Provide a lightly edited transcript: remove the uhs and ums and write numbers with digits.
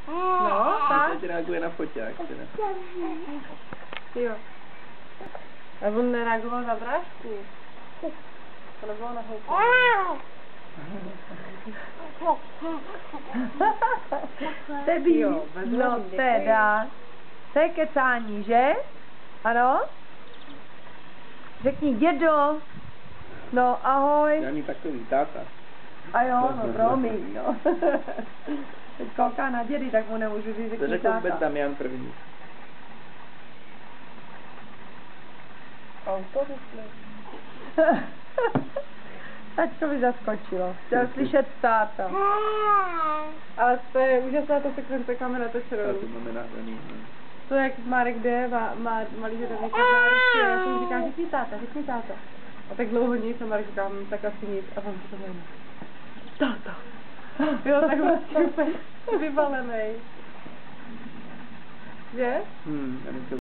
No, tak. Teď reaguje na foťák teda. Jo. A on nereagoval na drážku. To nebylo na houpu. Tebí, Jo, vezmu no děkuji. teda, to je kecání, že? Ano? Řekni dědo. No ahoj. Žádný takový táta. A jo, no promiň, no. Teď kouká na dědy, tak mu nemůžu říct, To řekni řekl vůbec táta. Damian první. Auto vyšli. Tačko by zaskočilo. Chtěl slyšet táta. Ale to je úžasná ta sekvence, kam Já natočenou. to máme nahraný. No. To jak Marek jde, má malýho Davíka v já jsem říkám, řekni táta. A tak dlouho nic a Marek říkám, tak asi nic. A on to nejde. Táta. Jo, tak vlastně úplně vyvalenej. Že? Já nechci